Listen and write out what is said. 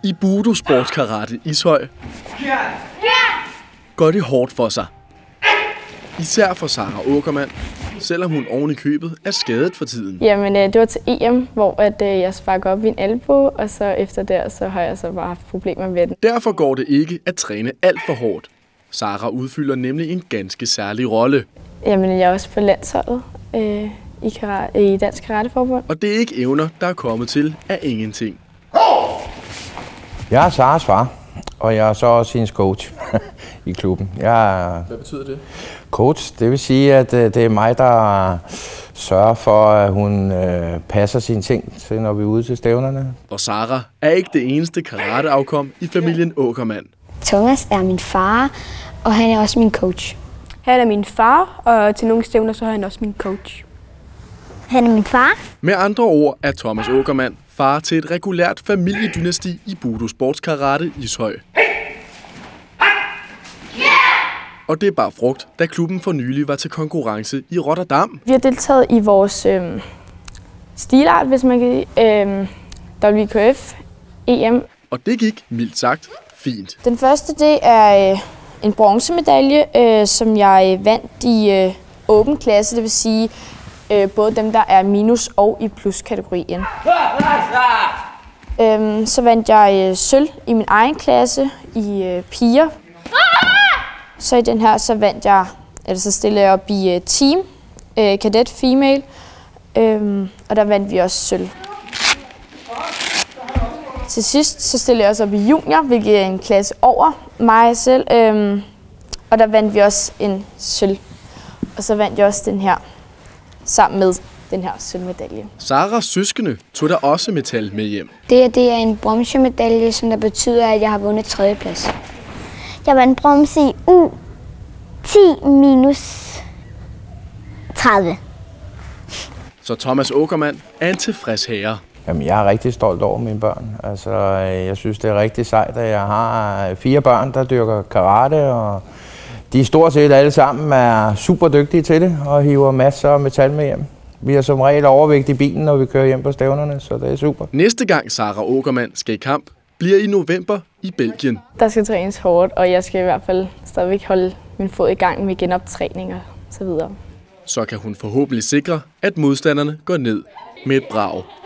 I Budo Sportskarate Ishøj går det hårdt for sig. Især for Sara Åkermann, selvom hun oven i købet er skadet for tiden. Jamen, det var til EM, hvor jeg sparkede op i en albue, og så efter det, så har jeg så bare haft problemer med den. Derfor går det ikke at træne alt for hårdt. Sara udfylder nemlig en ganske særlig rolle. Jamen, jeg er også på landsholdet i Dansk Karateforbund. Og det er ikke evner, der er kommet til af ingenting. Jeg er Saras far, og jeg er så også hendes coach i klubben. Hvad betyder det? Coach, det vil sige, at det er mig, der sørger for, at hun passer sine ting, når vi er ude til stævnerne. Og Sara er ikke det eneste karateafkom i familien Åkermann. Thomas er min far, og han er også min coach. Han er min far, og til nogle stævner så er han også min coach. Han er min far. Med andre ord er Thomas Åkermann far til et regulært familiedynasti i Budo Sportskarate Ishøj. Og det er bare frugt, da klubben for nylig var til konkurrence i Rotterdam. Vi har deltaget i vores stilart, hvis man kan WKF EM. Og det gik, mildt sagt, fint. Den første, det er en bronzemedalje, som jeg vandt i åben klasse, det vil sige både dem, der er minus- og i plus-kategorien. Så vandt jeg sølv i min egen klasse i piger. Så i den her, så stillede jeg op i team, kadet female, og der vandt vi også sølv. Til sidst så stillede jeg også op i junior, hvilket er en klasse over mig selv, og der vandt vi også en sølv. Og så vandt jeg også den her, sammen med den her sølvmedalje. Saras søskende tog der også metal med hjem. Det er en bronzemedalje, som der betyder, at jeg har vundet 3. plads. Jeg vandt bronze i U10 minus 30. Så Thomas Åkermann er en tilfreds herre. Jamen, jeg er rigtig stolt over mine børn. Altså, jeg synes, det er rigtig sejt, at jeg har 4 børn, der dyrker karate, og de stort set alle sammen er super dygtige til det og hiver masser af metal med hjem. Vi har som regel overvægt i bilen, når vi kører hjem på stævnerne, så det er super. Næste gang Sara Åkermann skal i kamp, bliver i november i Belgien. Der skal trænes hårdt, og jeg skal i hvert fald stadigvæk holde min fod i gang med genoptræning og så videre. Så kan hun forhåbentlig sikre, at modstanderne går ned med et brag.